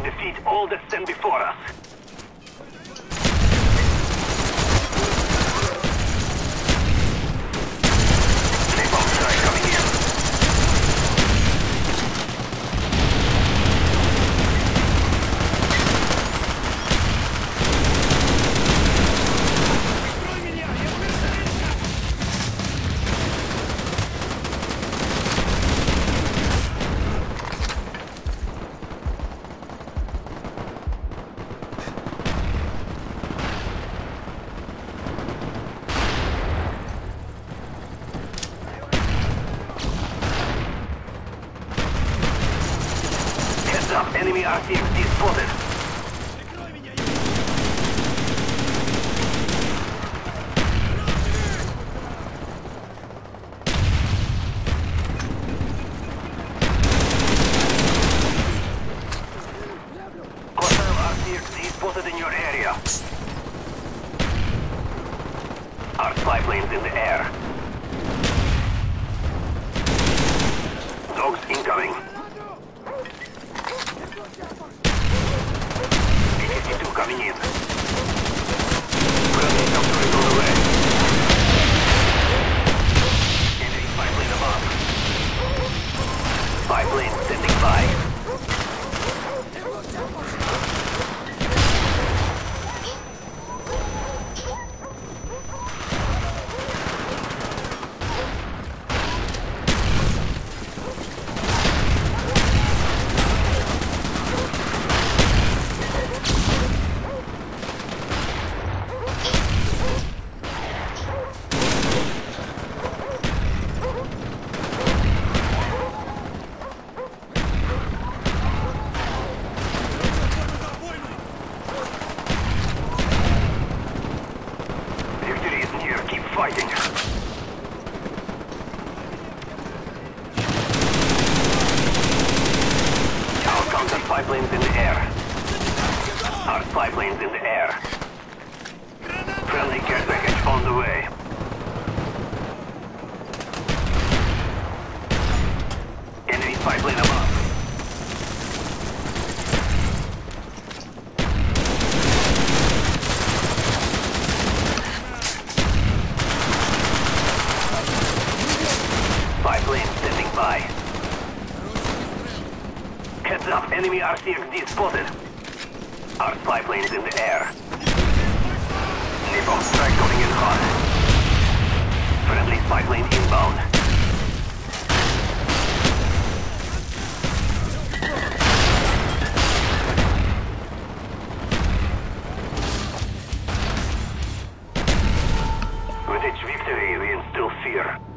defeat all that stand before us. Napalm strike coming in. Enemy RCXD spotted. Hostile RCXD spotted in your area. Our spy planes in the air. Dogs incoming. P-52 coming in. Friendly helicopter is on the way. Enemy spy plane above. Spy plane standing by. Fighting. Our counter spy planes in the air. Our spy planes in the air. Friendly care package on the way. Enemy spy plane above. Spy plane standing by. Heads up, enemy RCXD spotted. Our spy planes in the air. Napalm strike coming in hot. Friendly spy plane inbound. With each victory, we instill fear.